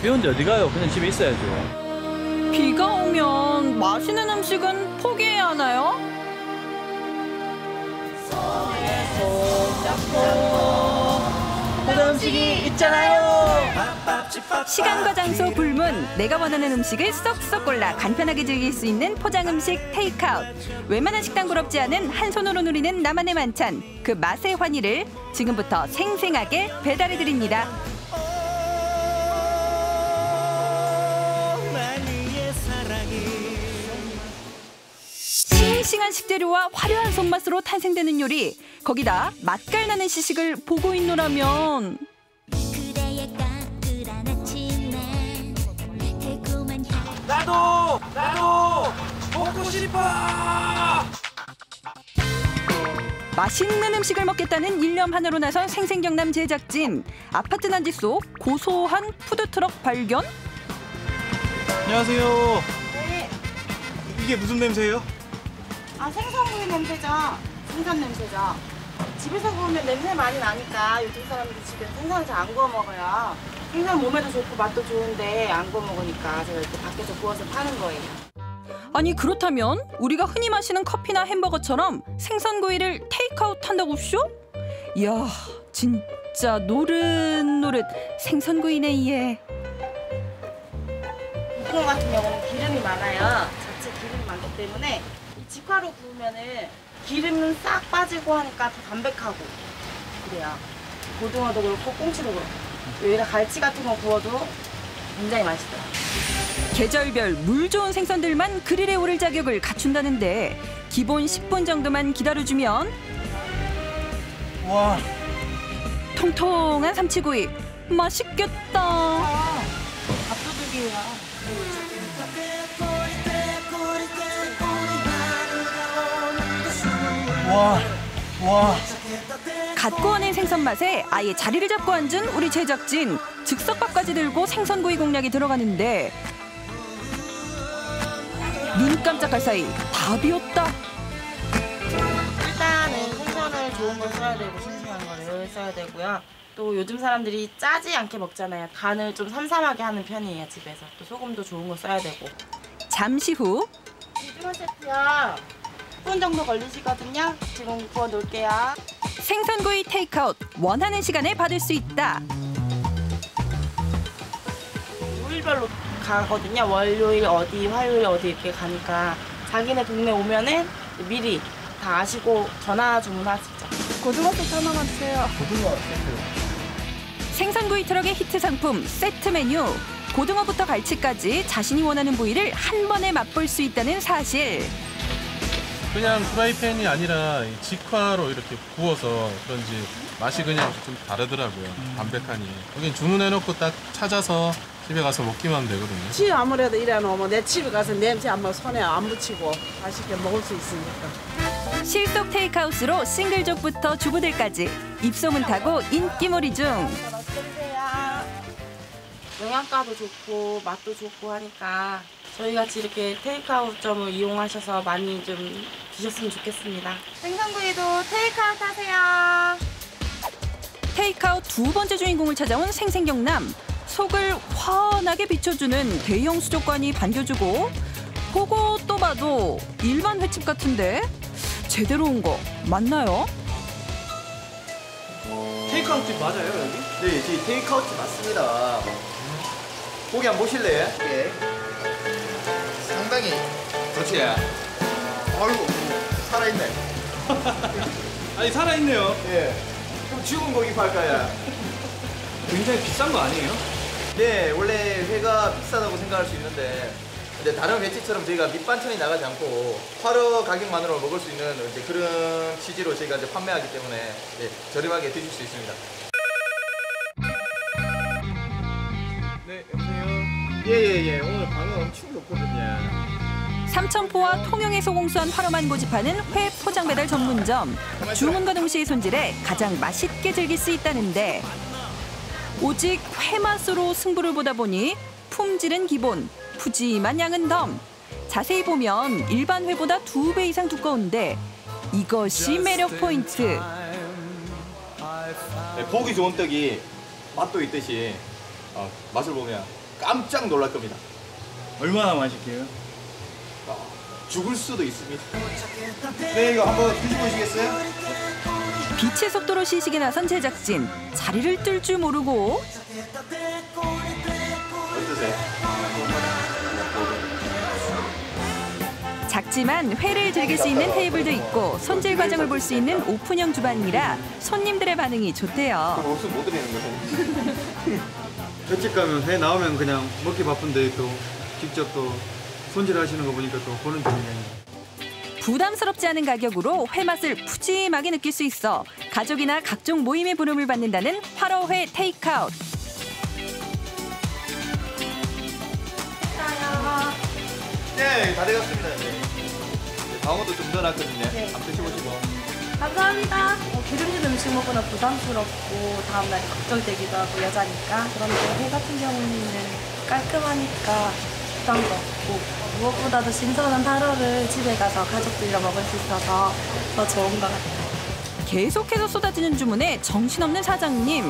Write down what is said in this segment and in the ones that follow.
비 오는데 어디 가요? 그냥 집에 있어야죠. 비가 오면 맛있는 음식은 포기해야 하나요? 그런 음식이 있잖아요. 시간과 장소 불문, 내가 원하는 음식을 쏙쏙 골라 간편하게 즐길 수 있는 포장 음식 테이크아웃. 웬만한 식당 부럽지 않은 한 손으로 누리는 나만의 만찬. 그 맛의 환희를 지금부터 생생하게 배달해 드립니다. 싱싱한 식재료와 화려한 손맛으로 탄생되는 요리. 거기다 맛깔 나는 시식을 보고 있노라면 나도 먹고 싶어. 맛있는 음식을 먹겠다는 일념 하나로 나선 생생경남 제작진. 아파트 단지 속 고소한 푸드트럭 발견? 안녕하세요. 네. 이게 무슨 냄새예요? 아, 생선구이 냄새죠. 생선 냄새죠. 집에서 구우면 냄새 많이 나니까 요즘 사람들이 집에서 생선을 잘 안 구워 먹어요. 생선 몸에도 좋고 맛도 좋은데 안 구워 먹으니까 제가 이렇게 밖에서 구워서 파는 거예요. 아니 그렇다면 우리가 흔히 마시는 커피나 햄버거처럼 생선구이를 테이크아웃 한다고 쇼? 이야 진짜 노릇노릇 생선구이네 얘. 이거 같은 경우는 기름이 많아요. 자체 기름이 많기 때문에 직화로 구우면은 기름은 싹 빠지고 하니까 더 담백하고 그래요. 고등어도 그렇고 꽁치도 그렇고 여기다 갈치 같은 거 구워도 굉장히 맛있어요. 계절별 물 좋은 생선들만 그릴에 오를 자격을 갖춘다는데 기본 10분 정도만 기다려주면 와, 통통한 삼치구이 맛있겠다. 밥도둑이에요. 와. 갓 구워낸 생선 맛에 아예 자리를 잡고 앉은 우리 제작진. 즉석밥까지 들고 생선구이 공략이 들어가는데 눈 깜짝할 사이 다 비었다. 일단은 생선을 좋은 걸 써야 되고 싱싱한 거를 써야 되고요. 또 요즘 사람들이 짜지 않게 먹잖아요. 간을 좀 삼삼하게 하는 편이에요, 집에서. 또 소금도 좋은 거 써야 되고. 잠시 후 1번 세트요. 10분 정도 걸리시거든요. 지금 구워 놓을게요. 생선구이 테이크아웃 원하는 시간에 받을 수 있다. 요일별로 가거든요. 월요일 어디, 화요일 어디 이렇게 가니까 자기네 동네 오면은 미리 다 아시고 전화 주문하시죠. 고등어 세트 하나만 주세요. 생선구이 트럭의 히트 상품 세트 메뉴. 고등어부터 갈치까지 자신이 원하는 부위를 한 번에 맛볼 수 있다는 사실. 그냥 프라이팬이 아니라 직화로 이렇게 구워서 그런지 맛이 그냥 좀 다르더라고요. 담백하니. 여긴 주문해놓고 딱 찾아서 집에 가서 먹기만 하면 되거든요. 집 아무래도 이래 놓으면 내 집에 가서 냄새 한번 손에 안 묻히고 맛있게 먹을 수 있으니까. 실속 테이크아웃으로 싱글족부터 주부들까지 입소문 타고 인기몰이 중. 영양가도 좋고 맛도 좋고 하니까 저희같이 이렇게 테이크아웃점을 이용하셔서 많이 좀 드셨으면 좋겠습니다. 생선구이도 테이크아웃 하세요. 테이크아웃 두 번째 주인공을 찾아온 생생경남. 속을 환하게 비춰주는 대형 수족관이 반겨주고 보고 또 봐도 일반 횟집 같은데 제대로 온 거 맞나요? 테이크아웃집 맞아요 여기? 네, 저희 테이크아웃 맞습니다. 고기 한번 보실래요? 예. 상당히 그렇지. 아이고 살아있네. 아니 살아있네요. 예. 그럼 죽은 고기 팔까요? 굉장히 비싼 거 아니에요? 네, 원래 회가 비싸다고 생각할 수 있는데 근데 다른 회집처럼 저희가 밑반찬이 나가지 않고 화로 가격만으로 먹을 수 있는 이제 그런 취지로 저희가 이제 판매하기 때문에 네, 저렴하게 드실 수 있습니다. 네, 여보세요. 예예예. 오늘 방어 엄청 좋거든요. 삼천포와 통영에서 공수한 화로만 고집하는 회 포장 배달 전문점. 주문과 동시에 손질해 가장 맛있게 즐길 수 있다는데 오직 회 맛으로 승부를 보다 보니 품질은 기본, 푸짐한 양은 덤. 자세히 보면 일반 회보다 2배 이상 두꺼운데 이것이 매력 포인트. 네, 보기 좋은 떡이 맛도 있듯이 맛을 보면 깜짝 놀랄 겁니다. 얼마나 맛있게요? 죽을 수도 있습니다. 네, 이거 한번 드셔보시겠어요? 빛의 속도로 시식에 나선 제작진. 자리를 뜰 줄 모르고 어떠세요? 작지만 회를 즐길 수 있는 테이블도 있고 손질 과정을 볼 수 있는 오픈형 주방이라 손님들의 반응이 좋대요. 옷을 못 드리는 거예요. 횟집 가면 회 나오면 그냥 먹기 바쁜데 또 직접 또 손질하시는 거 보니까 또 보는 중이네요. 부담스럽지 않은 가격으로 회 맛을 푸짐하게 느낄 수 있어 가족이나 각종 모임에 부름을 받는다는 화로회 테이크아웃. 네, 다 돼갔습니다. 네. 방어도 좀 넣어놨거든요. 네. 한번 드셔보시고. 감사합니다. 기름진 음식 먹거나 부담스럽고 다음날 걱정되기도 하고 여자니까. 그런데 회 같은 경우는 깔끔하니까 부담도 없고 무엇보다도 신선한 타로를 집에 가서 가족들이랑 먹을 수 있어서 더 좋은 것 같아요. 계속해서 쏟아지는 주문에 정신없는 사장님.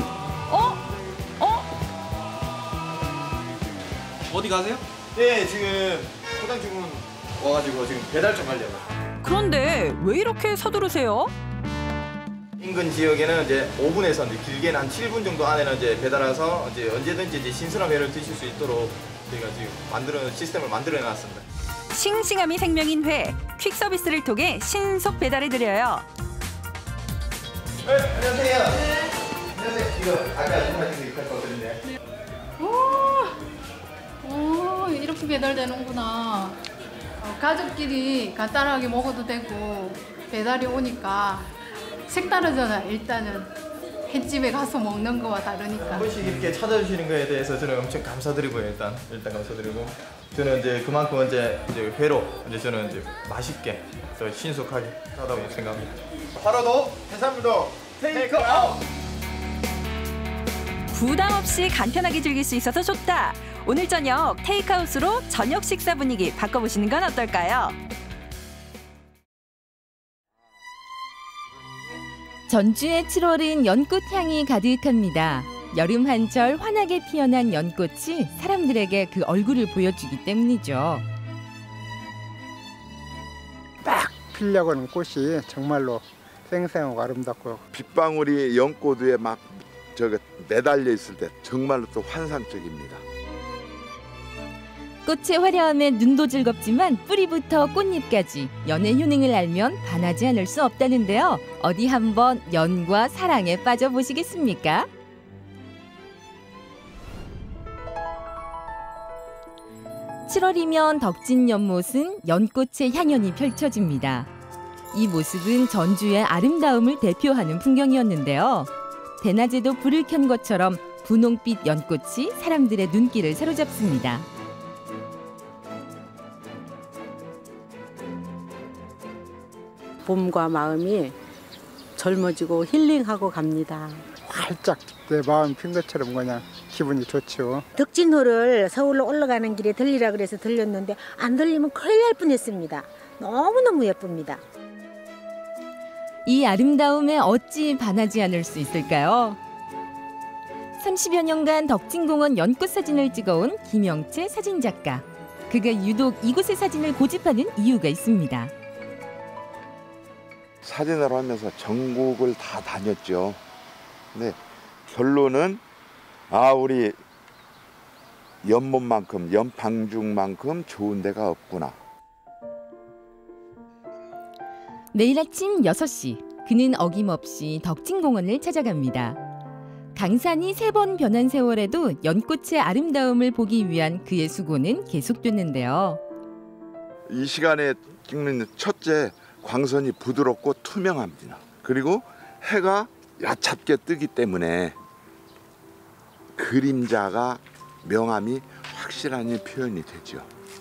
어디 가세요? 네, 지금 포장 주문 와가지고 지금 배달 좀 하려고. 그런데 왜 이렇게 서두르세요? 인근 지역에는 이제 5분에서 이제 길게는 한 7분 정도 안에는 이제 배달해서 이제 언제든지 이제 신선한 회를 드실 수 있도록 저희가 지금 시스템을 만들어 놨습니다. 싱싱함이 생명인 회. 퀵 서비스를 통해 신속 배달해드려요. 네, 안녕하세요. 네. 안녕하세요. 이거 아까 주문하신 거 입할 거거든요. 오, 이렇게 배달되는구나. 가족끼리 간단하게 먹어도 되고 배달이 오니까 색다르잖아. 일단은 횟집에 가서 먹는 거와 다르니까. 한 번씩 이렇게 찾아주시는 거에 대해서 저는 엄청 감사드리고요. 일단 감사드리고 저는 이제 그만큼 이제 회로 이제 저는 이제 맛있게 더 신속하게 하다고 생각합니다. 하루도 해산물도 테이크 아웃. 부담 없이 간편하게 즐길 수 있어서 좋다. 오늘 저녁 테이크아웃으로 저녁 식사 분위기 바꿔보시는 건 어떨까요? 전주의 7월은 연꽃 향이 가득합니다. 여름 한철 환하게 피어난 연꽃이 사람들에게 그 얼굴을 보여주기 때문이죠. 딱 피려고 하는 꽃이 정말로 생생하고 아름답고 빗방울이 연꽃 위에 막 매달려 있을 때 정말로 또 환상적입니다. 꽃의 화려함에 눈도 즐겁지만 뿌리부터 꽃잎까지 연의 효능을 알면 반하지 않을 수 없다는데요. 어디 한번 연과 사랑에 빠져보시겠습니까? (7월이면) 덕진 연못은 연꽃의 향연이 펼쳐집니다. 이 모습은 전주의 아름다움을 대표하는 풍경이었는데요. 대낮에도 불을 켠 것처럼 분홍빛 연꽃이 사람들의 눈길을 사로잡습니다. 봄과 마음이 젊어지고 힐링하고 갑니다. 활짝 내 마음 핀 것처럼 그냥 기분이 좋죠. 덕진호를 서울로 올라가는 길에 들리라 그래서 들렸는데 안 들리면 큰일 날 뻔했습니다. 너무너무 예쁩니다. 이 아름다움에 어찌 반하지 않을 수 있을까요? 30여 년간 덕진공원 연꽃 사진을 찍어온 김영채 사진작가. 그가 유독 이곳의 사진을 고집하는 이유가 있습니다. 사진을 하면서 전국을 다 다녔죠. 근데 결론은 우리 연못만큼 연방중만큼 좋은 데가 없구나. 매일 아침 6시 그는 어김없이 덕진공원을 찾아갑니다. 강산이 3번 변한 세월에도 연꽃의 아름다움을 보기 위한 그의 수고는 계속됐는데요. 이 시간에 찍는 첫째, 광선이 부드럽고 투명합니다. 그리고 해가 야찹게 뜨기 때문에 그림자가 명암이 확실하게 표현이 되죠.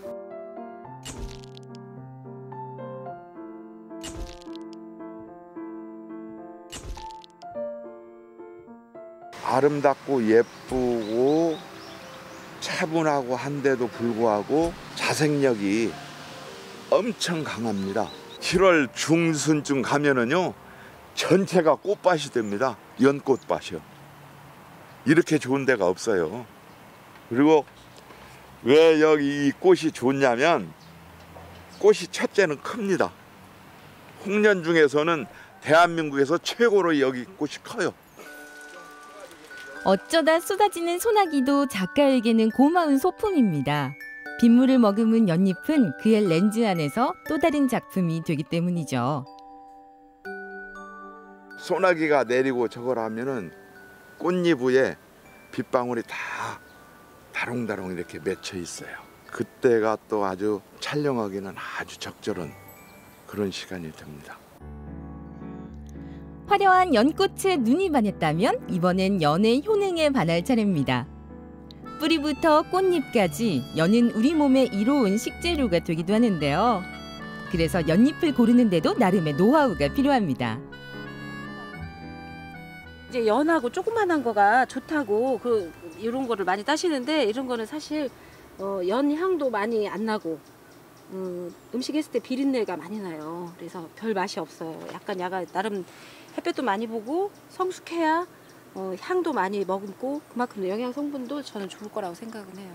아름답고 예쁘고 차분하고 한데도 불구하고 자생력이 엄청 강합니다. 7월 중순쯤 가면은요 전체가 꽃밭이 됩니다. 연꽃밭이요. 이렇게 좋은 데가 없어요. 그리고 왜 여기 이 꽃이 좋냐면 꽃이 첫째는 큽니다. 홍련 중에서는 대한민국에서 최고로 여기 꽃이 커요. 어쩌다 쏟아지는 소나기도 작가에게는 고마운 소품입니다. 빗물을 머금은 연잎은 그의 렌즈 안에서 또 다른 작품이 되기 때문이죠. 소나기가 내리고 저걸 하면은 꽃잎 위에 빗방울이 다 다롱다롱 이렇게 맺혀 있어요. 그때가 또 아주 촬영하기는 아주 적절한 그런 시간이 됩니다. 화려한 연꽃에 눈이 반했다면 이번엔 연의 효능에 반할 차례입니다. 뿌리부터 꽃잎까지 연은 우리 몸에 이로운 식재료가 되기도 하는데요. 그래서 연잎을 고르는 데도 나름의 노하우가 필요합니다. 이제 연하고 조그만한 거가 좋다고 이런 거를 많이 따시는데 이런 거는 사실 연 향도 많이 안 나고 음식 했을 때 비린내가 많이 나요. 그래서 별 맛이 없어요. 약간 나름 햇볕도 많이 보고 성숙해야 향도 많이 머금고 그만큼 영양 성분도 저는 좋을 거라고 생각은 해요.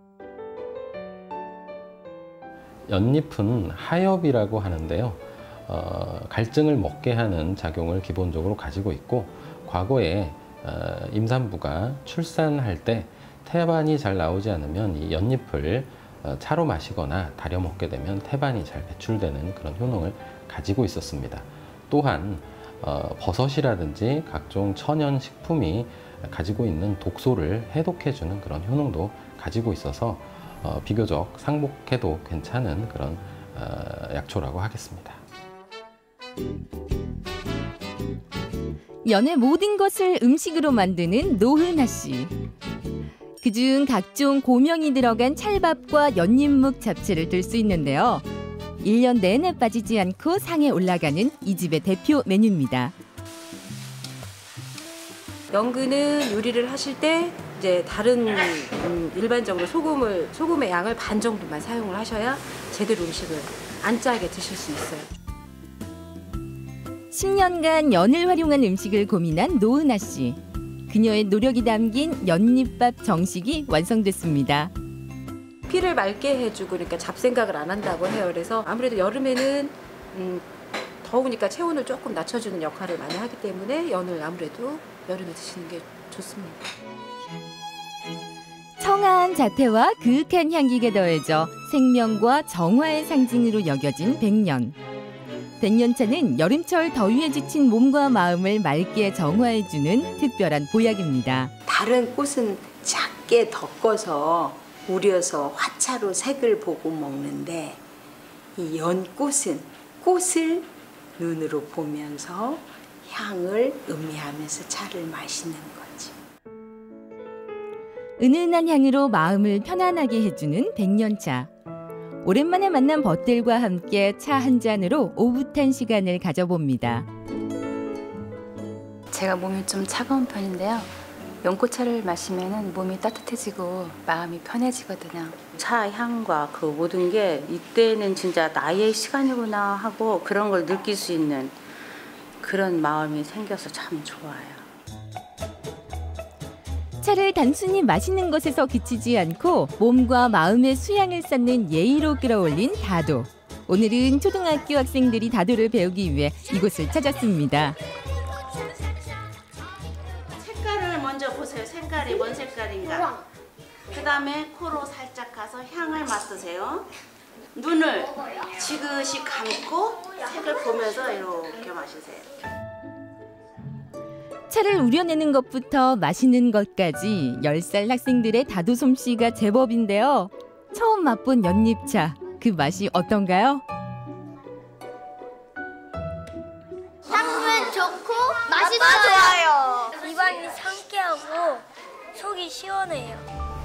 연잎은 하엽이라고 하는데요. 갈증을 먹게 하는 작용을 기본적으로 가지고 있고 과거에 임산부가 출산할 때 태반이 잘 나오지 않으면 이 연잎을 차로 마시거나 달여 먹게 되면 태반이 잘 배출되는 그런 효능을 가지고 있었습니다. 또한 버섯이라든지 각종 천연 식품이 가지고 있는 독소를 해독해주는 그런 효능도 가지고 있어서 비교적 상복해도 괜찮은 그런 약초라고 하겠습니다. 연의 모든 것을 음식으로 만드는 노은하 씨. 그중 각종 고명이 들어간 찰밥과 연잎묵 잡채를 들 수 있는데요. 1년 내내 빠지지 않고 상에 올라가는 이 집의 대표 메뉴입니다. 연근은 요리를 하실 때 이제 다른 일반적으로 소금의 양을 반 정도만 사용을 하셔야 제대로 음식을 안 짜게 드실 수 있어요. 10년간 연을 활용한 음식을 고민한 노은하 씨. 그녀의 노력이 담긴 연잎밥 정식이 완성됐습니다. 피를 맑게 해주고 그러니까 잡생각을 안 한다고 해요. 그래서 아무래도 여름에는 더우니까 체온을 조금 낮춰주는 역할을 많이 하기 때문에 연을 아무래도 여름에 드시는 게 좋습니다. 청아한 자태와 그윽한 향기가 더해져 생명과 정화의 상징으로 여겨진 백년. 백년차는 여름철 더위에 지친 몸과 마음을 맑게 정화해주는 특별한 보약입니다. 다른 꽃은 작게 덮어서 우려서 화차로 색을 보고 먹는데 이 연꽃은 꽃을 눈으로 보면서 향을 음미하면서 차를 마시는 거지. 은은한 향으로 마음을 편안하게 해주는 백년차. 오랜만에 만난 벗들과 함께 차 한 잔으로 오붓한 시간을 가져봅니다. 제가 몸이 좀 차가운 편인데요. 연꽃차를 마시면 몸이 따뜻해지고 마음이 편해지거든요. 차 향과 그 모든 게 이때는 진짜 나의 시간이구나 하고 그런 걸 느낄 수 있는 그런 마음이 생겨서 참 좋아요. 차를 단순히 마시는 것에서 그치지 않고 몸과 마음의 수양을 쌓는 예의로 끌어올린 다도. 오늘은 초등학교 학생들이 다도를 배우기 위해 이곳을 찾았습니다. 색깔을 먼저 보세요. 색깔이 뭔 색깔인가. 그 다음에 코로 살짝 가서 향을 맡으세요. 눈을 지그시 감고 색을 보면서 이렇게 마시세요. 차를 우려내는 것부터 마시는 것까지 10살 학생들의 다도 솜씨가 제법인데요. 처음 맛본 연잎차, 그 맛이 어떤가요? 향은 좋고 맛있어요. 입안이 상쾌하고 속이 시원해요.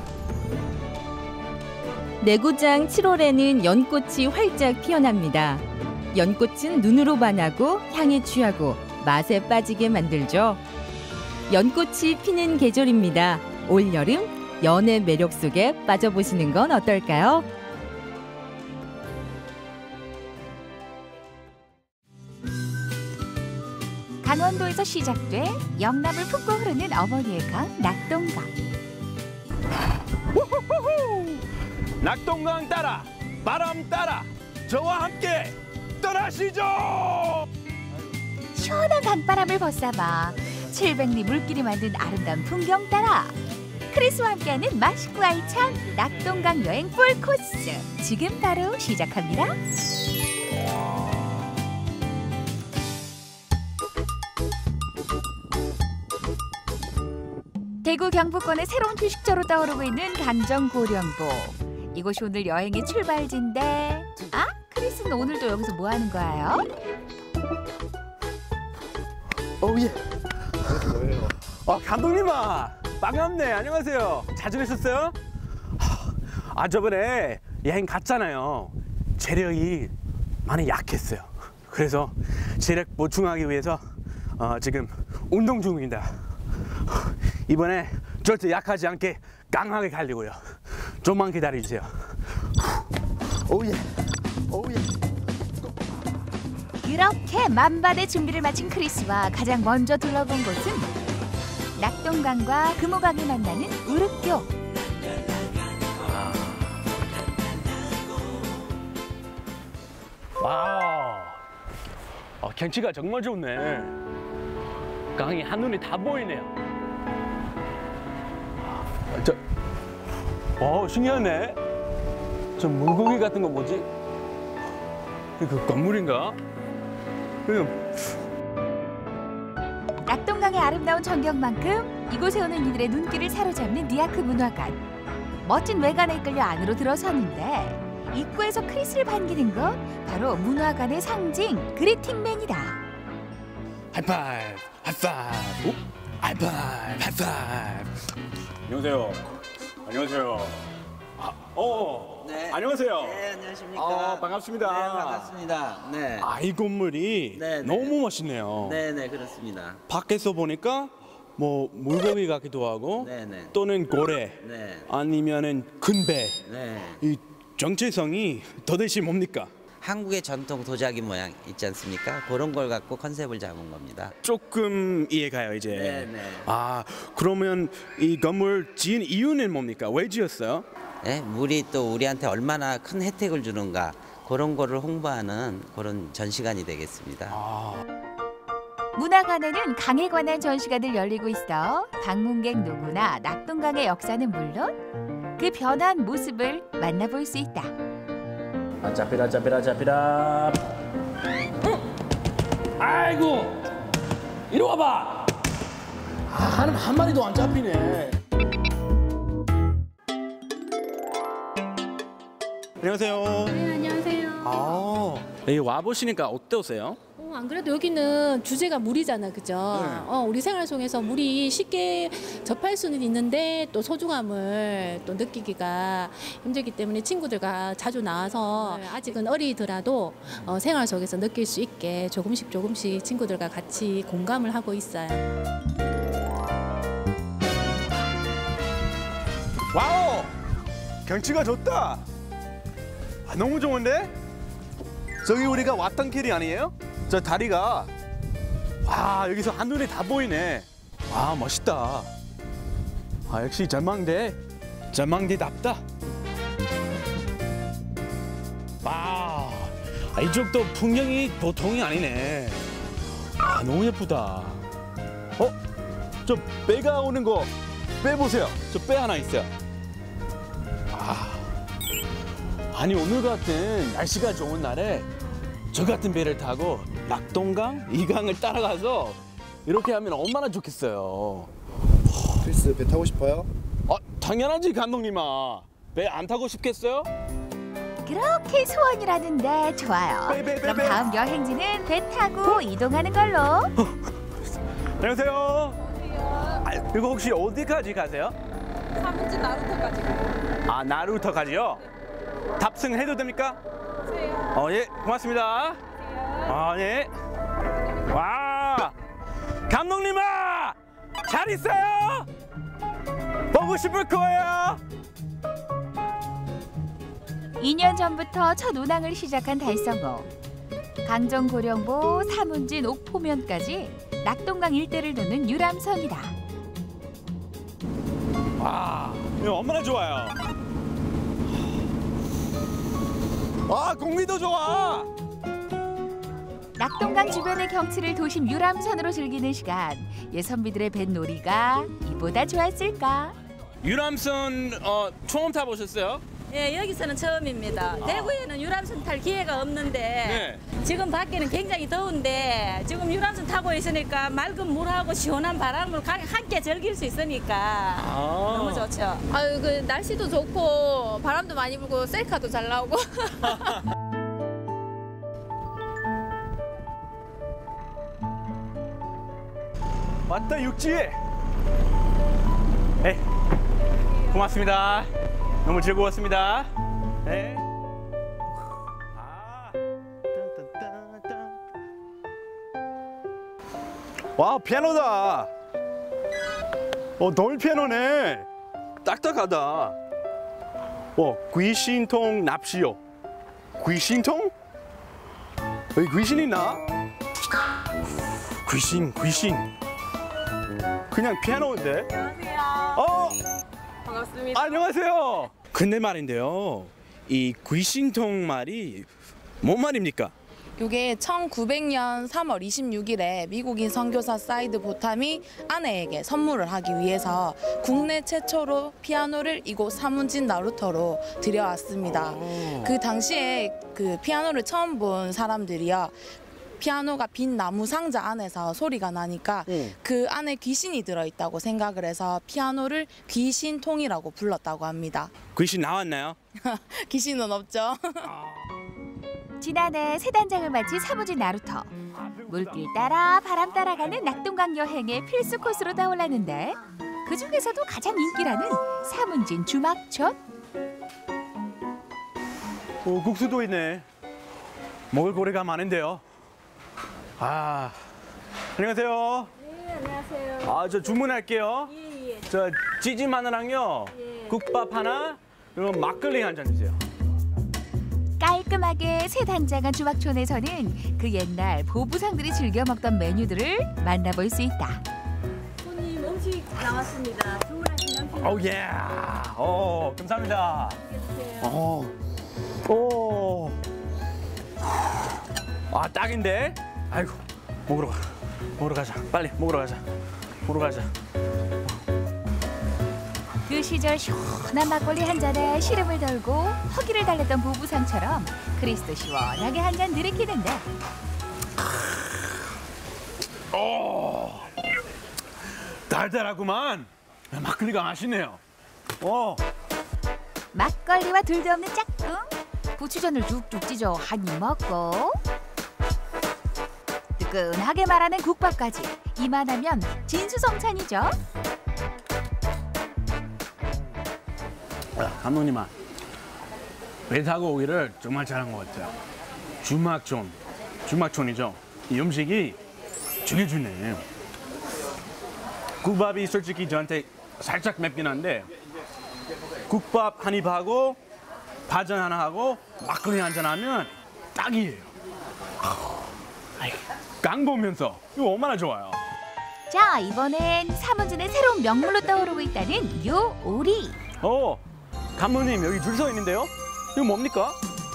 내구장 7월에는 연꽃이 활짝 피어납니다. 연꽃은 눈으로 반하고 향에 취하고 맛에 빠지게 만들죠. 연꽃이 피는 계절입니다. 올여름 연의 매력 속에 빠져보시는 건 어떨까요? 강원도에서 시작돼 영남을 품고 흐르는 어머니의 강 낙동강. 낙동강 따라 바람 따라 저와 함께 떠나시죠. 시원한 강바람을 벗삼아 700리 물길이 만든 아름다운 풍경 따라 크리스와 함께하는 맛있고 알찬 낙동강 여행 풀 코스 지금 바로 시작합니다. 대구 경북권의 새로운 휴식처로 떠오르고 있는 강정고령보. 이곳이 오늘 여행의 출발지인데 크리스는 오늘도 여기서 뭐 하는 거예요? 예. 감독님아 반갑네. 안녕하세요. 잘 지내셨어요? 저번에 여행 갔잖아요. 체력이 많이 약했어요. 그래서 체력 보충하기 위해서 지금 운동 중입니다. 이번에 절대 약하지 않게 강하게 가려고요. 좀만 기다려주세요. 오예. 그렇게 만반의 준비를 마친 크리스와 가장 먼저 둘러본 곳은 낙동강과 금호강이 만나는 우륵교. 와우. 경치가 정말 좋네. 강이 한눈에 다 보이네요. 신기하네. 저 물고기 같은 거 뭐지? 그 건물인가? 낙동강의 아름다운 전경만큼 이곳에 오는 이들의 눈길을 사로잡는 니아크 문화관. 멋진 외관에 이끌려 안으로 들어섰는데 입구에서 크리스를 반기는 건 바로 문화관의 상징 그리팅맨이다. 하이파이브, 하이파이브, 하이파이브, 하이파이브. 안녕하세요. 네. 안녕하세요. 네, 안녕하십니까. 반갑습니다. 네, 반갑습니다. 네. 이 건물이 너무 멋있네요. 네, 그렇습니다. 밖에서 보니까 뭐 물고기 같기도 하고 또는 고래 아니면은 큰 배. 이 정체성이 도대체 뭡니까? 한국의 전통 도자기 모양 있지 않습니까? 그런 걸 갖고 컨셉을 잡은 겁니다. 조금 이해가요 이제. 그러면 이 건물 지은 이유는 뭡니까? 왜 지었어요? 네, 물이 또 우리한테 얼마나 큰 혜택을 주는가 그런 거를 홍보하는 그런 전시관이 되겠습니다. 문화관에는 강에 관한 전시가 늘 열리고 있어 방문객 누구나 낙동강의 역사는 물론 그 변한 모습을 만나볼 수 있다. 잡히라. 아이고, 이리 와봐. 한 마리도 안 잡히네. 안녕하세요. 네, 안녕하세요. 여기 와보시니까 어떠세요? 안 그래도 여기는 주제가 물이잖아, 그죠? 우리 생활 속에서 물이 쉽게 접할 수는 있는데 또 소중함을 또 느끼기가 힘들기 때문에 친구들과 자주 나와서 아직은 어리더라도 생활 속에서 느낄 수 있게 조금씩 친구들과 같이 공감을 하고 있어요. 와우! 경치가 좋다. 너무 좋은데? 저기 우리가 왔던 길이 아니에요? 저 다리가 여기서 한눈에 다 보이네. 멋있다. 역시 전망대답다. 이쪽도 풍경이 보통이 아니네. 너무 예쁘다. 저 배가 오는 거 배 보세요. 저 배 하나 있어요. 아니 오늘 같은 날씨가 좋은 날에 저 같은 배를 타고 낙동강 이 강을 따라가서 이렇게 하면 얼마나 좋겠어요. 크리스 배 타고 싶어요? 당연하지 감독님아. 배 안 타고 싶겠어요? 그렇게 소원이라는데 좋아요. 그럼 다음 여행지는 배 타고 이동하는 걸로. 안녕하세요. 이거 혹시 어디까지 가세요? 사문지 나루터까지 가요. 나루터까지요? 탑승해도 됩니까? 예, 고맙습니다. 예. 와, 감독님아, 잘 있어요? 보고 싶을 거예요. 2년 전부터 첫 운항을 시작한 달성호. 강정고령보, 사문진, 옥포면까지 낙동강 일대를 도는 유람선이다. 이거 얼마나 좋아요. 아, 공기도 좋아. 낙동강 주변의 경치를 도심 유람선으로 즐기는 시간. 예선비들의 뱃놀이가 이보다 좋았을까? 유람선 처음 타보셨어요? 네, 여기서는 처음입니다. 대구에는 유람선 탈 기회가 없는데 지금 밖에는 굉장히 더운데 지금 유람선 타고 있으니까 맑은 물하고 시원한 바람을 함께 즐길 수 있으니까 너무 좋죠. 아유, 그 날씨도 좋고 바람도 많이 불고 셀카도 잘 나오고. 왔다 육지. 에이, 고맙습니다. 너무 즐거웠습니다. 네. 와, 피아노다. 돌 피아노네. 딱딱하다. 귀신통 납시오. 귀신통? 여기 귀신 있나? 귀신. 그냥 피아노인데. 안녕하세요. 반갑습니다. 안녕하세요. 근데 말인데요, 이 귀신통 말이 뭔 말입니까? 이게 1900년 3월 26일에 미국인 선교사 사이드 보탐이 아내에게 선물을 하기 위해서 국내 최초로 피아노를 이곳 사문진 나루터로 들여왔습니다. 그 당시에 그 피아노를 처음 본 사람들이요, 피아노가 빈 나무 상자 안에서 소리가 나니까 그 안에 귀신이 들어있다고 생각을 해서 피아노를 귀신통이라고 불렀다고 합니다. 귀신 나왔나요? 귀신은 없죠. 지난해 새 단장을 마친 사무진 나루터. 물길 따라 바람 따라가는 낙동강 여행의 필수 코스로 떠올랐는데 그 중에서도 가장 인기라는 사문진 주막촌. 국수도 있네. 먹을 거리가 많은데요. 안녕하세요. 네, 안녕하세요. 저 주문할게요. 예. 저 찌지 마늘랑요. 국밥 하나, 그리고 막걸리 한 잔 주세요. 깔끔하게 새 단장한 주막촌에서는 그 옛날 보부상들이 즐겨 먹던 메뉴들을 만나볼 수 있다. 손님 음식 나왔습니다. 주문하신 음식. 오, 예. 감사합니다. 딱인데. 아이고, 먹으러 가자. 빨리 먹으러 가자. 그 시절 시원한 막걸리 한 잔에 시름을 덜고 허기를 달랬던 부부상처럼 크리스도 시원하게 한 잔 들이키는데 달달하구만. 막걸리가 맛있네요. 막걸리와 둘도 없는 짝꿍. 고추전을 뚝뚝 찢어 한 입 먹고 뜨끈하게 말하는 국밥까지. 이만하면 진수성찬이죠. 감독님아, 배 타고 오기를 정말 잘한 것 같아요. 주막촌이죠. 이 음식이 죽여주네. 국밥이 솔직히 저한테 살짝 맵긴 한데 국밥 한 입 하고 파전 하나 하고 막걸리 한잔 하면 딱이에요. 강 보면서 이거 얼마나 좋아요. 자, 이번엔 사문진의 새로운 명물로 떠오르고 있다는 요 오리. 감독님, 여기 줄 서 있는데요? 이거 뭡니까?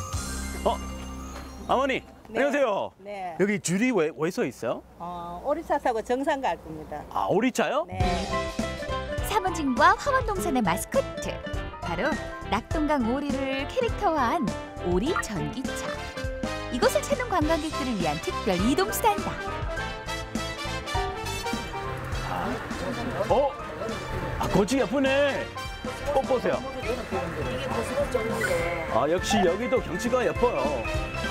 어머니, 안녕하세요. 네. 여기 줄이 왜 서 있어요? 오리차 사고 정상 갈 겁니다. 오리차요? 네. 사문진과 화원동산의 마스코트. 바로 낙동강 오리를 캐릭터화한 오리 전기차. 이곳을 찾는 관광객들을 위한 특별 이동 수단이다. 거치 예쁘네. 꽃 보세요. 이게 고수로 줬는데. 역시 여기도 경치가 예뻐요.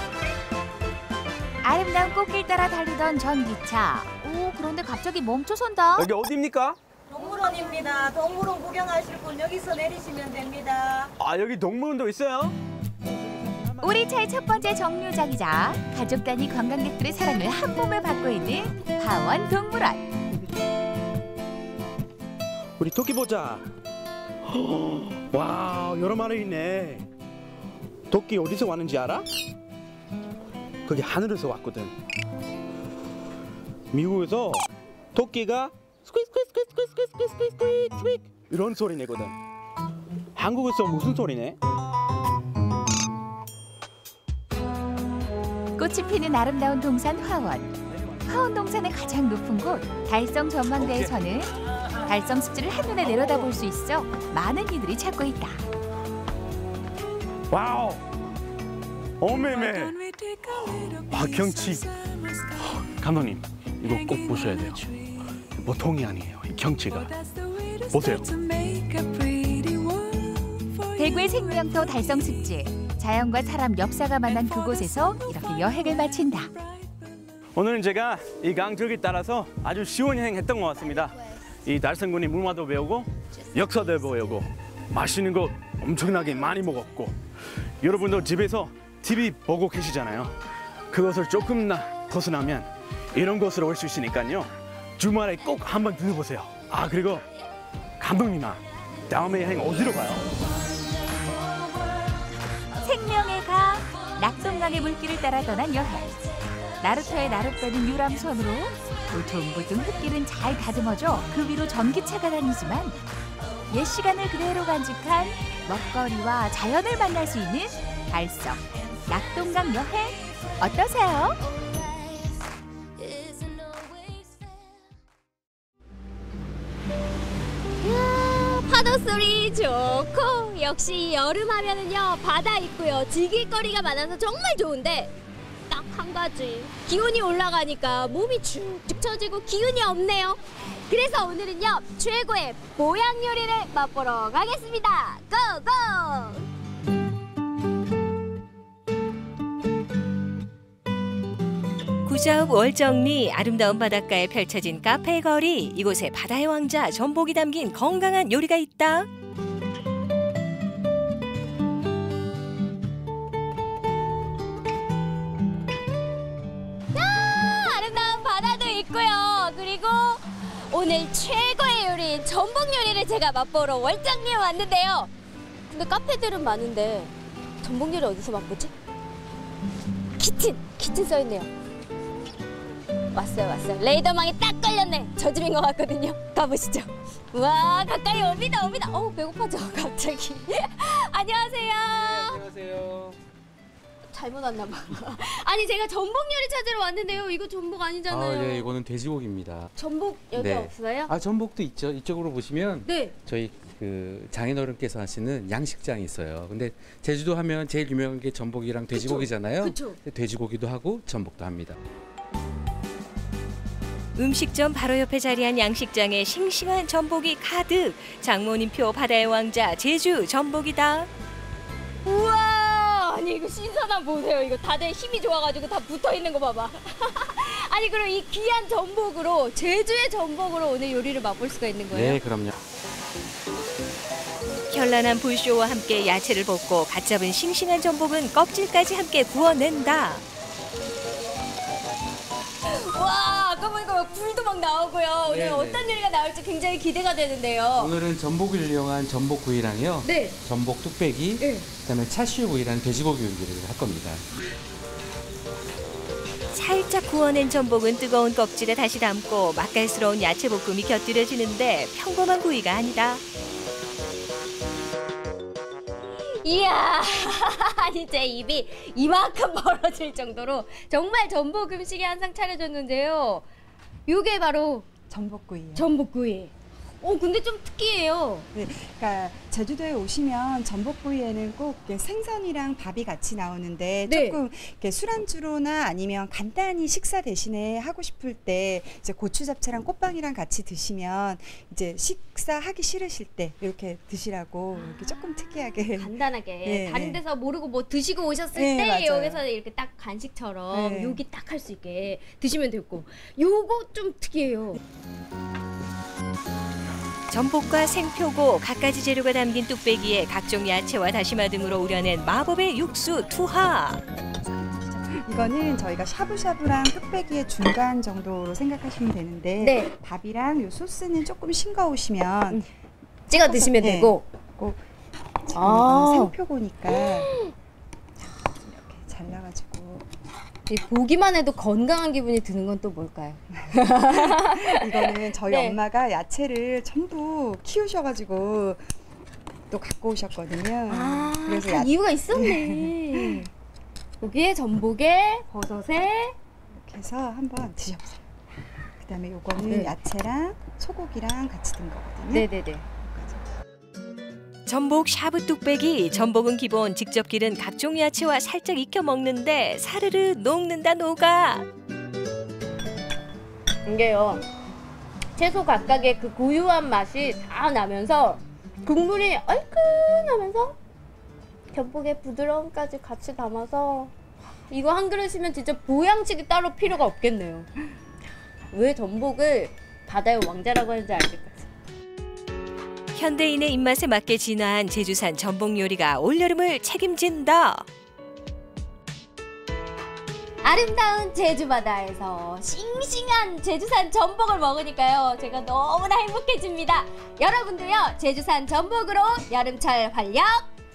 아름다운 꽃길 따라 달리던 전기차. 그런데 갑자기 멈춰선다. 여기 어디입니까? 동물원입니다. 동물원 구경하실 분 여기서 내리시면 됩니다. 여기 동물원도 있어요? 오리차의 첫 번째 정류장이자 가족 단위 관광객들의 사랑을 한 몸에 받고 있는 화원동물원. 우리 토끼 보자. 와, 여러 마리 있네. 토끼 어디서 왔는지 알아? 거기 하늘에서 왔거든. 미국에서 토끼가 스퀴스퀴스퀴스퀴스퀴스퀴스퀴스 이런 소리 내거든. 한국에서 무슨 소리네? 꽃이 피는 아름다운 동산 화원. 화원 동산의 가장 높은 곳 달성 전망대에서는 달성 습지를 한눈에 내려다볼 수 있어 많은 이들이 찾고 있다. 와우! 어메메! 경치! 감독님, 이거 꼭 보셔야 돼요. 보통이 아니에요, 이 경치가. 보세요. 대구의 생명터 달성 습지. 자연과 사람 역사가 만난 그곳에서 이렇게 여행을 마친다. 오늘은 제가 이 강줄기 따라서 아주 시원 여행했던 것 같습니다. 이 달성군이 문화도 배우고 역사도 배우고 맛있는 거 엄청나게 많이 먹었고, 여러분도 집에서 TV 보고 계시잖아요. 그것을 조금나 벗어나면 이런 곳으로 올 수 있으니까요. 주말에 꼭 한번 들려보세요. 아, 그리고 감독님아, 다음에 여행 어디로 가요? 생명의 강, 낙동강의 물길을 따라 떠난 여행. 나루터의 나룻배는 유람선으로 울퉁불퉁 흙길은 잘 다듬어져 그 위로 전기차가 다니지만 옛 시간을 그대로 간직한 먹거리와 자연을 만날 수 있는 달성, 낙동강 여행 어떠세요? 파도 소리 좋고, 역시 여름 하면은요 바다 있고요 즐길거리가 많아서 정말 좋은데 딱 한 가지, 기온이 올라가니까 몸이 축축 처지고 기운이 없네요. 그래서 오늘은요 최고의 보양 요리를 맛보러 가겠습니다. 고고! 구자읍 월정리 아름다운 바닷가에 펼쳐진 카페 거리. 이곳에 바다의 왕자 전복이 담긴 건강한 요리가 있다. 아름다운 바다도 있고요. 그리고 오늘 최고의 요리인 전복 요리를 제가 맛보러 월정리에 왔는데요. 근데 카페들은 많은데 전복 요리 어디서 맛보지? 키친 써있네요. 왔어요. 레이더망이 딱 걸렸네. 저 집인 것 같거든요. 가보시죠. 와, 가까이 옵니다. 어우, 배고파져 갑자기. 안녕하세요. 네, 안녕하세요. 잘못 왔나 봐. 아니, 제가 전복 요리 찾으러 왔는데요. 이거 전복 아니잖아요. 아, 예, 이거는 돼지고기입니다. 전복 여기 네. 없어요? 아, 전복도 있죠. 이쪽으로 보시면 네. 저희 그 장인어른께서 하시는 양식장이 있어요. 근데 제주도 하면 제일 유명한 게 전복이랑 돼지고기잖아요. 그쵸. 돼지고기도 하고 전복도 합니다. 음식점 바로 옆에 자리한 양식장에 싱싱한 전복이 가득. 장모님표 바다의 왕자 제주 전복이다. 우와, 아니 이거 신선함 보세요. 이거 다들 힘이 좋아가지고 다 붙어있는 거 봐봐. 아니 그럼 이 귀한 전복으로, 제주의 전복으로 오늘 요리를 맛볼 수가 있는 거예요? 네, 그럼요. 현란한 불쇼와 함께 야채를 볶고 갓 잡은 싱싱한 전복은 껍질까지 함께 구워낸다. 와, 아까 보니까 굴도 막 나오고요. 오늘 네네. 어떤 요리가 나올지 굉장히 기대가 되는데요. 오늘은 전복을 이용한 전복구이랑요. 네. 전복 뚝배기, 그다음에 차슈구이라는 돼지고기 요리를 할 겁니다. 살짝 구워낸 전복은 뜨거운 껍질에 다시 담고 맛깔스러운 야채 볶음이 곁들여지는데 평범한 구이가 아니다. 이야, 아니 제 입이 이만큼 벌어질 정도로 정말 전복 음식이 한 상 차려줬는데요. 이게 바로 전복구이요. 전복구이. 근데 좀 특이해요. 네, 그러니까 제주도에 오시면 전복구이에는 꼭 이렇게 생선이랑 밥이 같이 나오는데 네. 조금 이렇게 술안주로나 아니면 간단히 식사 대신에 하고 싶을 때 이제 고추 잡채랑 꽃빵이랑 같이 드시면 이제 식사하기 싫으실 때 이렇게 드시라고 이렇게 조금 특이하게 간단하게 네, 다른 네. 데서 모르고 뭐 드시고 오셨을 네, 때 맞아요. 여기서 이렇게 딱 간식처럼 네. 여기 딱 할 수 있게 드시면 되고, 요거 좀 특이해요. 전복과 생표고 갖가지 재료가 담긴 뚝배기에 각종 야채와 다시마 등으로 우려낸 마법의 육수 투하. 이거는 저희가 샤브샤브랑 뚝배기의 중간 정도로 생각하시면 되는데 네. 밥이랑 요 소스는 조금 싱거우시면 찍어 드시면 네. 되고. 지금 아. 이거는 생표고니까 이렇게 잘라가지고 이 보기만 해도 건강한 기분이 드는 건 또 뭘까요? 이거는 저희 네. 엄마가 야채를 전부 키우셔가지고 또 갖고 오셨거든요. 아, 그래서 그 이유가 있었네. 여기에 전복에 버섯에 이렇게 해서 한번 드셔보세요. 그다음에 요거는 야채랑 소고기랑 같이 든 거거든요. 네네네. 전복 샤브 뚝배기. 전복은 기본 직접 기른 각종 야채와 살짝 익혀 먹는데 사르르 녹는다 녹아. 이게요. 채소 각각의 그 고유한 맛이 다 나면서 국물이 얼큰하면서 전복의 부드러움까지 같이 담아서 이거 한 그릇이면 진짜 보양식이 따로 필요가 없겠네요. 왜 전복을 바다의 왕자라고 하는지 알겠어요. 현대인의 입맛에 맞게 진화한 제주산 전복 요리가 올여름을 책임진다. 아름다운 제주 바다에서 싱싱한 제주산 전복을 먹으니까요. 제가 너무나 행복해집니다. 여러분도요. 제주산 전복으로 여름철 활력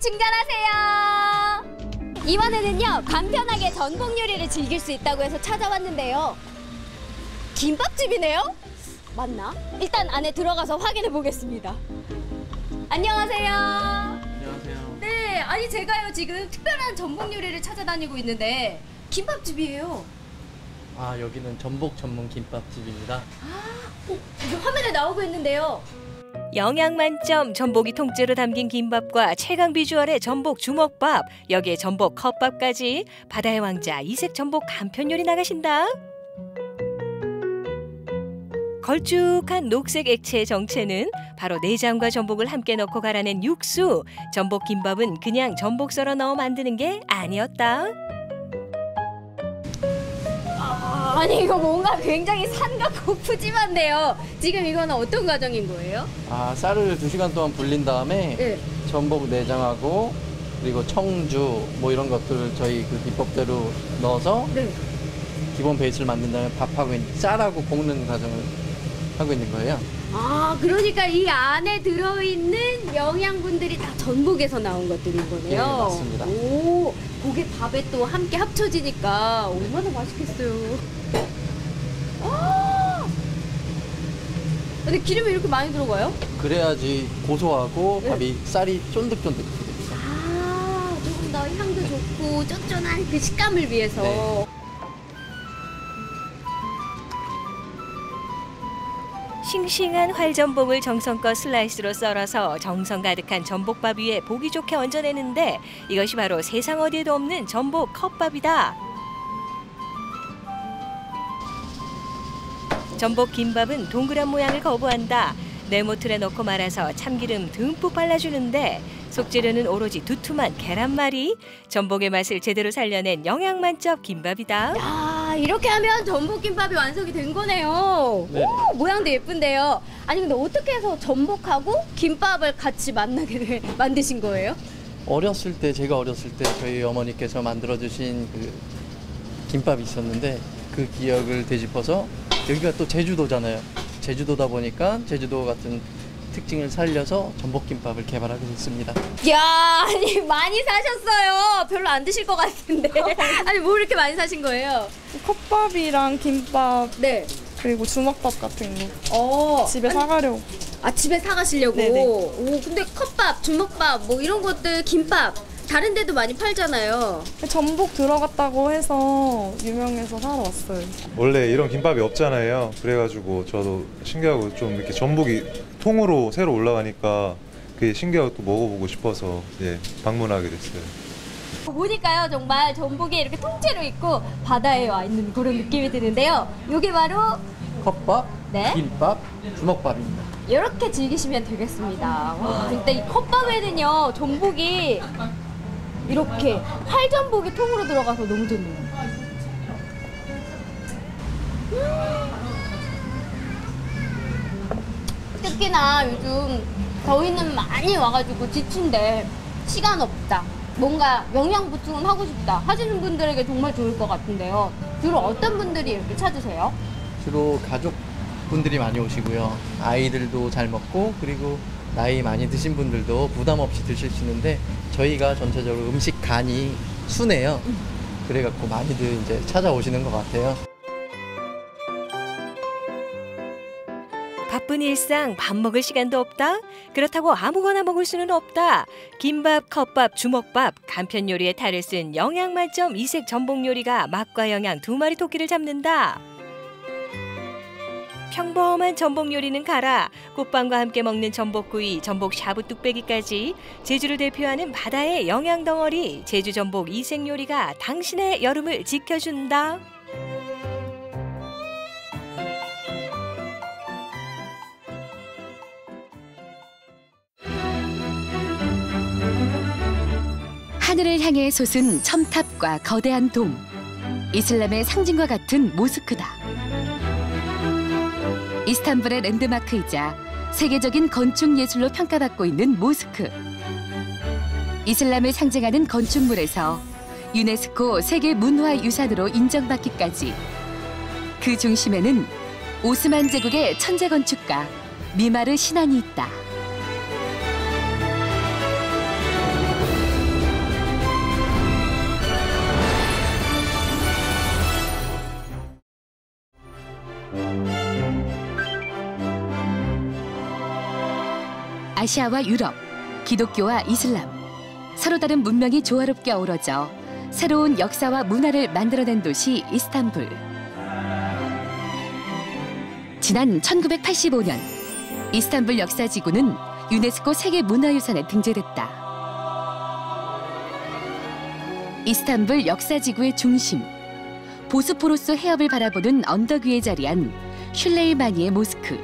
충전하세요. 이번에는요. 간편하게 전복 요리를 즐길 수 있다고 해서 찾아왔는데요. 김밥집이네요? 맞나? 일단 안에 들어가서 확인해 보겠습니다. 안녕하세요. 안녕하세요. 네, 아니 제가요 지금 특별한 전복 요리를 찾아다니고 있는데 김밥집이에요. 아, 여기는 전복 전문 김밥집입니다. 지금 화면에 나오고 있는데요. 영양 만점 전복이 통째로 담긴 김밥과 최강 비주얼의 전복 주먹밥, 여기에 전복 컵밥까지 바다의 왕자 이색 전복 간편 요리 나가신다. 걸쭉한 녹색 액체의 정체는 바로 내장과 전복을 함께 넣고 갈아낸 육수. 전복 김밥은 그냥 전복 썰어 넣어 만드는 게 아니었다. 아니 이거 뭔가 굉장히 산같고 푸짐한데요. 지금 이거는 어떤 과정인 거예요? 아, 쌀을 2시간 동안 불린 다음에 네. 전복 내장하고 그리고 청주 뭐 이런 것들을 저희 그 비법대로 넣어서 네. 기본 베이스를 만든 다음에 밥하고 쌀하고 볶는 과정을 하고 있는 거예요. 아, 그러니까 이 안에 들어있는 영양분들이 다 전복에서 나온 것들인 거네요. 네, 맞습니다. 오, 그게 밥에 또 함께 합쳐지니까 얼마나 맛있겠어요. 아! 근데 기름이 이렇게 많이 들어가요? 그래야지 고소하고 네. 밥이 쌀이 쫀득쫀득하게 됩니다. 아, 조금 더 향도 좋고 쫀쫀한 그 식감을 위해서. 네. 싱싱한 활전복을 정성껏 슬라이스로 썰어서 정성 가득한 전복밥 위에 보기 좋게 얹어내는데 이것이 바로 세상 어디에도 없는 전복 컵밥이다. 전복 김밥은 동그란 모양을 거부한다. 네모틀에 넣고 말아서 참기름 듬뿍 발라주는데 속재료는 오로지 두툼한 계란말이. 전복의 맛을 제대로 살려낸 영양 만점 김밥이다. 야, 이렇게 하면 전복김밥이 완성이 된 거네요. 네. 오, 모양도 예쁜데요. 아니 근데 어떻게 해서 전복하고 김밥을 같이 만드신 거예요? 제가 어렸을 때 저희 어머니께서 만들어주신 그 김밥이 있었는데 그 기억을 되짚어서 여기가 또 제주도잖아요. 제주도다 보니까 제주도 같은 특징을 살려서 전복김밥을 개발하게 됐습니다. 야, 아니 많이 사셨어요. 별로 안 드실 것 같은데. 아니 뭐 이렇게 많이 사신 거예요? 컵밥이랑 김밥, 네. 그리고 주먹밥 같은 거 집에 사가려고. 아, 집에 사가시려고? 네네. 오, 근데 컵밥, 주먹밥 뭐 이런 것들 김밥 다른 데도 많이 팔잖아요. 전복 들어갔다고 해서 유명해서 사러 왔어요. 원래 이런 김밥이 없잖아요. 그래가지고 저도 신기하고 좀 이렇게 전복이 통으로 새로 올라가니까 그게 신기하고 또 먹어보고 싶어서 방문하게 됐어요. 보니까요 정말 전복이 이렇게 통째로 있고 바다에 와 있는 그런 느낌이 드는데요. 이게 바로 컵밥, 네? 김밥, 주먹밥입니다. 이렇게 즐기시면 되겠습니다. 와, 근데 이 컵밥에는요 전복이 이렇게 활전복이 통으로 들어가서 너무 좋네요. 특히나 요즘 더위는 많이 와가지고 지친데 시간 없다, 뭔가 영양 보충은 하고 싶다 하시는 분들에게 정말 좋을 것 같은데요. 주로 어떤 분들이 이렇게 찾으세요? 주로 가족분들이 많이 오시고요. 아이들도 잘 먹고 그리고 나이 많이 드신 분들도 부담 없이 드실 수 있는데 저희가 전체적으로 음식 간이 순해요. 그래갖고 많이들 이제 찾아오시는 것 같아요. 바쁜 일상 밥 먹을 시간도 없다? 그렇다고 아무거나 먹을 수는 없다. 김밥, 컵밥, 주먹밥, 간편 요리에 탈을 쓴 영양 만점 이색 전복 요리가 맛과 영양 두 마리 토끼를 잡는다. 평범한 전복 요리는 가라. 꽃빵과 함께 먹는 전복구이, 전복 샤브 뚝배기까지 제주를 대표하는 바다의 영양 덩어리 제주 전복 이색 요리가 당신의 여름을 지켜준다. 하늘을 향해 솟은 첨탑과 거대한 돔. 이슬람의 상징과 같은 모스크다. 이스탄불의 랜드마크이자 세계적인 건축 예술로 평가받고 있는 모스크. 이슬람을 상징하는 건축물에서 유네스코 세계문화유산으로 인정받기까지 그 중심에는 오스만 제국의 천재 건축가 미마르 시난이 있다. 아시아와 유럽, 기독교와 이슬람, 서로 다른 문명이 조화롭게 어우러져 새로운 역사와 문화를 만들어낸 도시 이스탄불. 지난 1985년 이스탄불 역사지구는 유네스코 세계문화유산에 등재됐다. 이스탄불 역사지구의 중심, 보스포루스 해협을 바라보는 언덕 위에 자리한 슐레이마니에 모스크.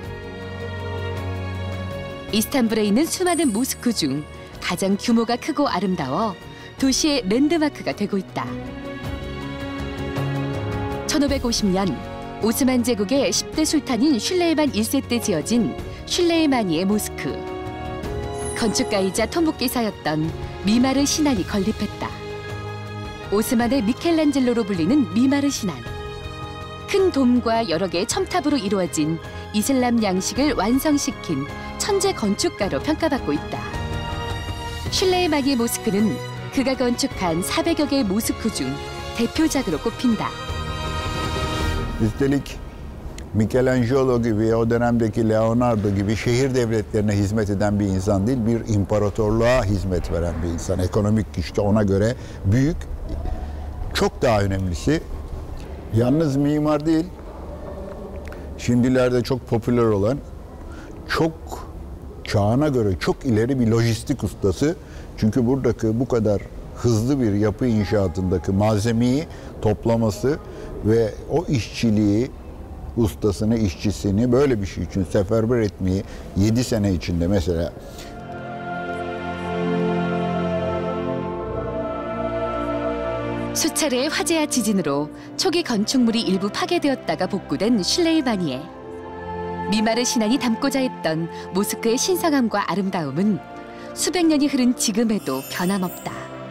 이스탄불에 있는 수많은 모스크 중 가장 규모가 크고 아름다워 도시의 랜드마크가 되고 있다. 1550년 오스만 제국의 10대 술탄인 슐레이만 1세 때 지어진 슐레이마니에 모스크. 건축가이자 토목기사였던 미마르 시난이 건립했다. 오스만의 미켈란젤로로 불리는 미마르 시난. 큰 돔과 여러 개의 첨탑으로 이루어진 이슬람 양식을 완성시킨 천재 건축가로 평가받고 있다. 슐레이마니에 모스크는 그가 건축한 400여 개의 모스크 중 대표작으로 꼽힌다. Üstelik Michelangelo gibi, o dönemdeki Leonardo gibi şehir devletlerine hizmet eden bir insan değil, bir imparatorluğa hizmet veren bir insan. Ekonomik güçte ona göre büyük, çok daha önemlisi. Yalnız mimar değil, şimdilerde çok popüler olan, çok çağına göre çok ileri bir lojistik ustası. Çünkü buradaki bu kadar hızlı bir yapı inşaatındaki malzemeyi toplaması ve o işçiliği, ustasını, işçisini böyle bir şey için seferber etmeyi 7 sene içinde mesela. 수차례의 화재와 지진으로 초기 건축물이 일부 파괴되었다가 복구된 슐레이마니에. 미마르 시난이 담고자 했던 모스크의 신성함과 아름다움은 수백 년이 흐른 지금에도 변함없다.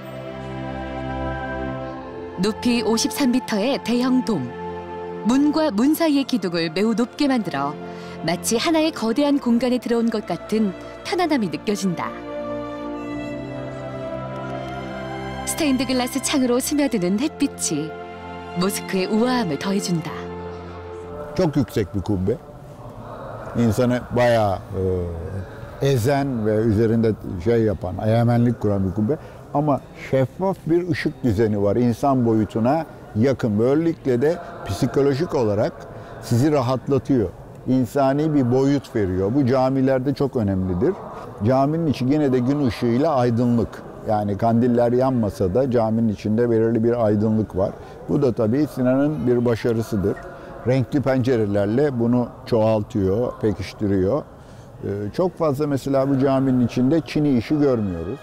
높이 53m의 대형 돔. 문과 문 사이의 기둥을 매우 높게 만들어 마치 하나의 거대한 공간에 들어온 것 같은 편안함이 느껴진다. 스테인드 글라스 창으로 스며드는 햇빛이 모스크의 우아함을 더해준다. Çok yüksek bir kubbe. İnsanı bayağı ezen ve üzerinde şey yapan, egemenlik kuran bir kubbe. Ama şeffaf bir ışık düzeni var insan boyutuna yakın. Böylelikle de psikolojik olarak sizi rahatlatıyor. İnsani bir boyut veriyor. Bu camilerde çok önemlidir. Caminin içi yine de gün ışığıyla aydınlık. Yani kandiller yanmasa da caminin içinde belirli bir aydınlık var. Bu da tabii Sinan'ın bir başarısıdır. Renkli pencerelerle bunu çoğaltıyor, pekiştiriyor. Çok fazla mesela bu caminin içinde Çini işi görmüyoruz.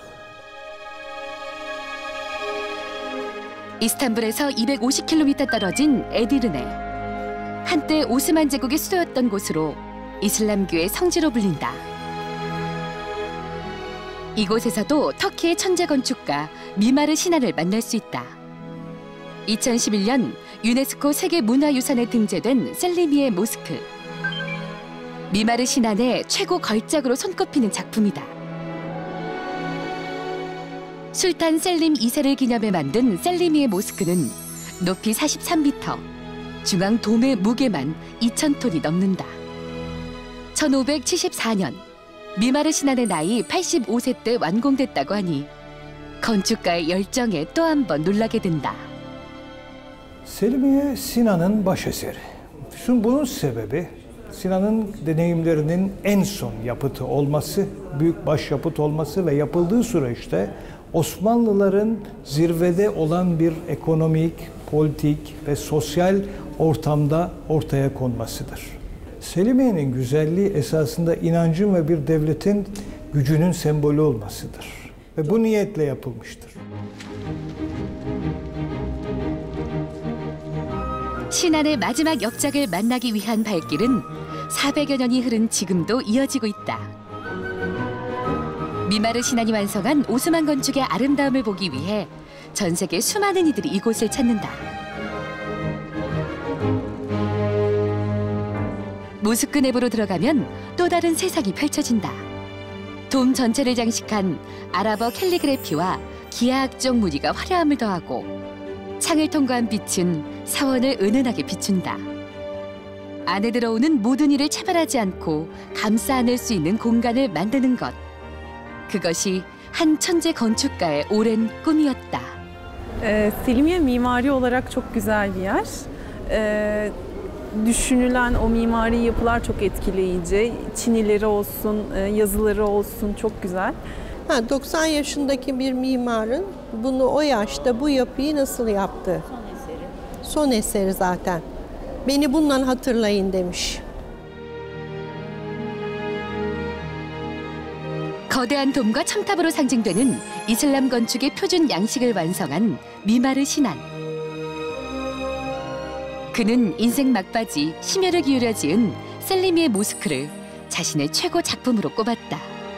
이스탄불에서 250km 떨어진 에디르네. 한때 오스만 제국의 수도였던 곳으로 이슬람교의 성지로 불린다. 이곳에서도 터키의 천재 건축가 미마르 시난을 만날 수 있다. 2011년 유네스코 세계문화유산에 등재된 셀리미에 모스크. 미마르 시난의 최고 걸작으로 손꼽히는 작품이다. 술탄 셀림 2세를 기념해 만든 셀리미에 모스크는 높이 43m, 중앙 돔의 무게만 2,000톤이 넘는다. 1574년 미마르 신안의 나이 85세 때 완공됐다고 하니 건축가의 열정에 또 한 번 놀라게 된다. Selimiye Sinan'ın başeseri. Bunun sebebi Sinan'ın deneyimlerinin en son yapıtı olması, büyük başyapıt olması ve yapıldığı süreçte Osmanlıların zirvede olan bir ekonomik, politik ve sosyal ortamda ortaya konmasıdır. Selimiye'nin güzelliği esasında inancın ve bir devletin gücünün sembolü olmasıdır. Ve bu niyetle yapılmıştır. 신안의 마지막 역작을 만나기 위한 발길은 400여 년이 흐른 지금도 이어지고 있다. 미마르 신안이 완성한 오스만 건축의 아름다움을 보기 위해 전 세계 수많은 이들이 이곳을 찾는다. 모스크 내부로 들어가면 또 다른 세상이 펼쳐진다. 돔 전체를 장식한 아랍어 캘리그래피와 기하학적 무늬가 화려함을 더하고 창을 통과한 빛은 사원을 은은하게 비춘다. 안에 들어오는 모든 이를 차별하지 않고 감싸 안을 수 있는 공간을 만드는 것. 그것이 한 천재 건축가의 오랜 꿈이었다. Selimiye mimari olarak çok güzel bir yer. Düşünülen o mimari yapılar çok etkileyici. Çinileri olsun, yazıları olsun çok güzel. 90 yaşındaki bir mimarın bunu o yaşta bu yapıyı nasıl yaptı? Son eseri zaten. Beni bundan hatırlayın demiş. 거대한 돔과 첨탑으로 상징되는 이슬람 건축의 표준 양식을 완성한 미마르 신안. 그는 인생 막바지 심혈을 기울여 지은 셀리미의 모스크를 자신의 최고 작품으로 꼽았다.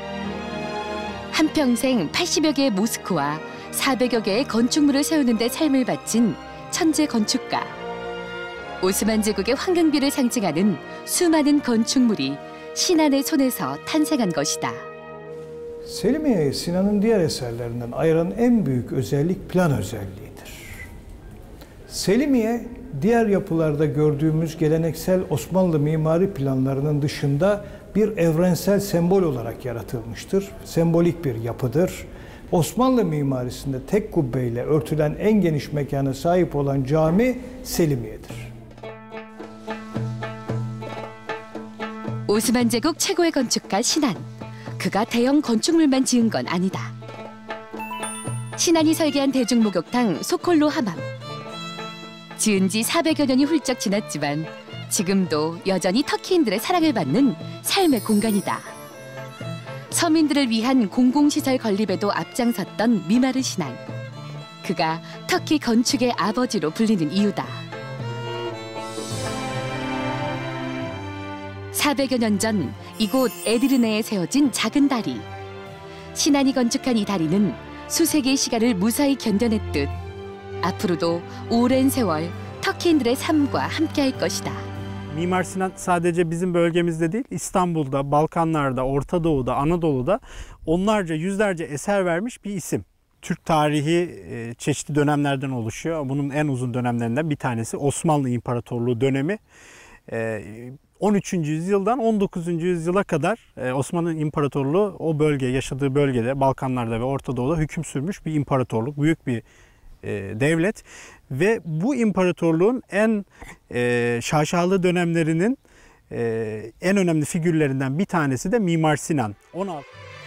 한평생 80여 개의 모스크와 400여 개의 건축물을 세우는 데 삶을 바친 천재 건축가. 오스만 제국의 황금비를 상징하는 수많은 건축물이 신안의 손에서 탄생한 것이다. Selimiye'yi Sinan'ın diğer eserlerinden ayıran en büyük özellik plan özelliğidir. Selimiye, diğer yapılarda gördüğümüz geleneksel Osmanlı mimari planlarının dışında bir evrensel sembol olarak yaratılmıştır. Sembolik bir yapıdır. Osmanlı mimarisinde tek kubbeyle örtülen en geniş mekana sahip olan cami Selimiye'dir. 오스만 제국 최고의 건축가 신안. 그가 대형 건축물만 지은 건 아니다. 신안이 설계한 대중목욕탕 소콜로 하맘. 지은 지 400여 년이 훌쩍 지났지만 지금도 여전히 터키인들의 사랑을 받는 삶의 공간이다. 서민들을 위한 공공시설 건립에도 앞장섰던 미마르 신안. 그가 터키 건축의 아버지로 불리는 이유다. 400여 년 전 이곳 에디르네에 세워진 작은 다리. 신안이 건축한 이 다리는 수세기의 시간을 무사히 견뎌냈듯 앞으로도 오랜 세월 터키인들의 삶과 함께할 것이다. Mimar Sinan sadece bizim bölgemizde değil, İstanbul'da, Balkanlar'da, Orta Doğu'da, Anadolu'da onlarca, yüzlerce eser vermiş bir isim. Türk tarihi çeşitli dönemlerden oluşuyor. Bunun en uzun dönemlerinden bir tanesi Osmanlı İmparatorluğu dönemi. 13. yüzyıldan 19. yüzyıla kadar Osmanlı İmparatorluğu o bölge, yaşadığı bölgede, Balkanlar'da ve Orta Doğu'da hüküm sürmüş bir imparatorluk, büyük bir devlet. Ve bu imparatorluğun en şaşalı dönemlerinin en önemli figürlerinden bir tanesi de Mimar Sinan. 16.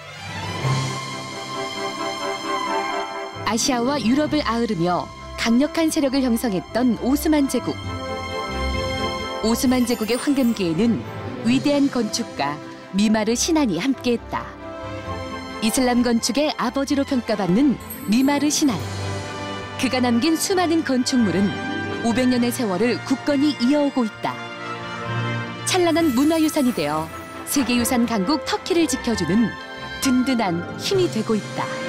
아시아와 유럽을 아우르며 강력한 세력을 형성했던 오스만 제국. 오스만 제국의 황금기에는 위대한 건축가 미마르 신안이 함께했다. 이슬람 건축의 아버지로 평가받는 미마르 신안. 그가 남긴 수많은 건축물은 500년의 세월을 굳건히 이어오고 있다. 찬란한 문화유산이 되어 세계유산 강국 터키를 지켜주는 든든한 힘이 되고 있다.